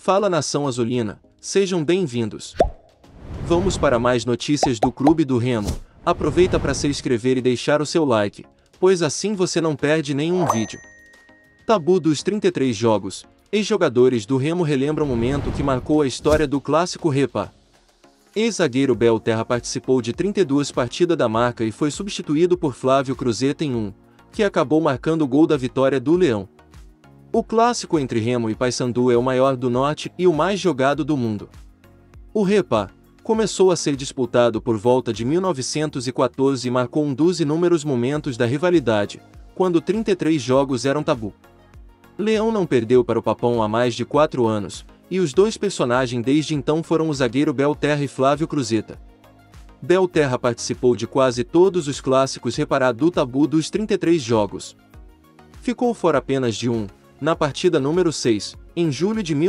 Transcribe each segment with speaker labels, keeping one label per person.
Speaker 1: Fala nação azulina, sejam bem-vindos. Vamos para mais notícias do Clube do Remo. Aproveita para se inscrever e deixar o seu like, pois assim você não perde nenhum vídeo. Tabu dos 33 jogos. Ex-jogadores do Remo relembram o momento que marcou a história do clássico Repa. Ex-zagueiro Belterra participou de 32 partidas da marca e foi substituído por Flávio Cruzeta em um, que acabou marcando o gol da vitória do Leão. O clássico entre Remo e Paysandu é o maior do Norte e o mais jogado do mundo. O Repa começou a ser disputado por volta de 1914 e marcou um dos inúmeros momentos da rivalidade, quando 33 jogos eram tabu. Leão não perdeu para o Papão há mais de 4 anos, e os dois personagens desde então foram o zagueiro Belterra e Flávio Cruzeta. Belterra participou de quase todos os clássicos reparados do tabu dos 33 jogos. Ficou fora apenas de um, na partida número 6, em julho de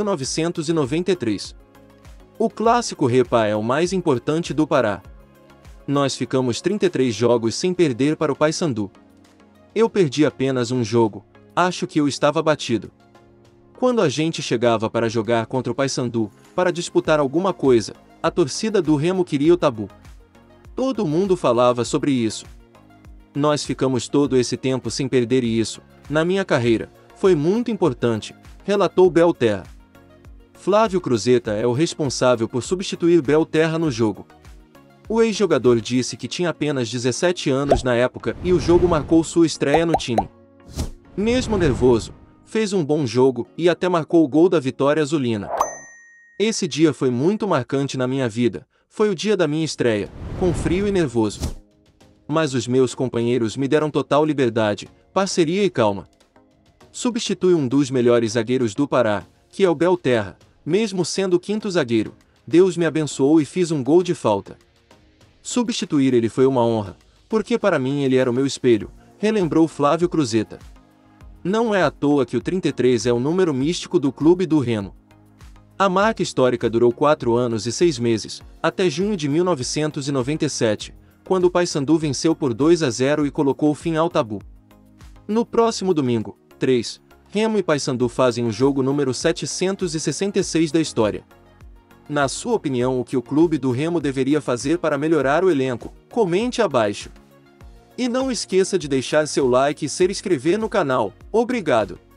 Speaker 1: 1993. O clássico Repa é o mais importante do Pará. Nós ficamos 33 jogos sem perder para o Paysandu. Eu perdi apenas um jogo, acho que eu estava batido. Quando a gente chegava para jogar contra o Paysandu, para disputar alguma coisa, a torcida do Remo queria o tabu. Todo mundo falava sobre isso. Nós ficamos todo esse tempo sem perder e isso, na minha carreira, foi muito importante, relatou Belterra. Flávio Cruzeta é o responsável por substituir Belterra no jogo. O ex-jogador disse que tinha apenas 17 anos na época e o jogo marcou sua estreia no time. Mesmo nervoso, fez um bom jogo e até marcou o gol da vitória azulina. Esse dia foi muito marcante na minha vida, foi o dia da minha estreia, com frio e nervoso. Mas os meus companheiros me deram total liberdade, parceria e calma. Substitui um dos melhores zagueiros do Pará, que é o Belterra, mesmo sendo o quinto zagueiro, Deus me abençoou e fiz um gol de falta. Substituir ele foi uma honra, porque para mim ele era o meu espelho, relembrou Flávio Cruzeta. Não é à toa que o 33 é o número místico do Clube do Remo. A marca histórica durou 4 anos e 6 meses, até junho de 1997, quando o Paysandu venceu por 2-0 e colocou fim ao tabu. No próximo domingo, 3, Remo e Paysandu fazem o jogo número 766 da história. Na sua opinião, o que o Clube do Remo deveria fazer para melhorar o elenco? Comente abaixo. E não esqueça de deixar seu like e se inscrever no canal. Obrigado!